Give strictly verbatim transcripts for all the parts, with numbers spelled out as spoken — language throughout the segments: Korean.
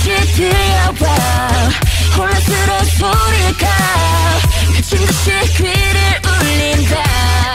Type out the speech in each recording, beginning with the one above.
다시 들려와 혼란스러운 소리가 미친 듯이 귀를 울린다.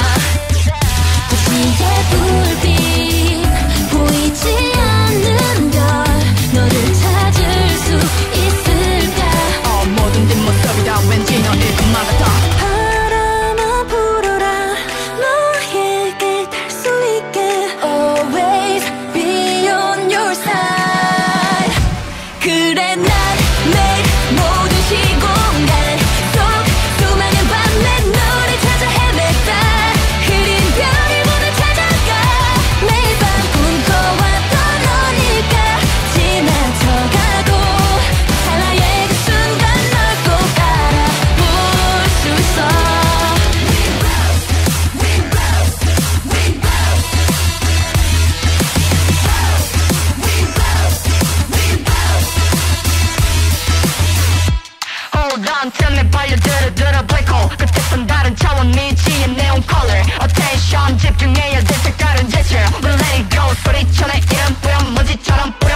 도시의 불빛 보이지 않는 별 너를 찾을 수 있을까. 어, 모든 뒷모습이다 왠지 너 일꾼 같아. 바람아 불어라 너에게 닿을 수 있게 Always be on your side. 그래 난 매일 모든 시공간 속 수많은 밤 내 너를 찾아 헤맸다. 흐린 별을 보며 찾아가 매일 밤 꿈꿔왔던 너니까 지나쳐가고 하나의 그 순간 널 꼭 알아볼 수 있어. Hold on, tell me 빨려들어 들어 black hole. 끝에선 다른 차원 미지의 neon color. Attention 집중해야 될 색다른 제출. We let it go 소리쳐 내 이름 뿌연 먼지처럼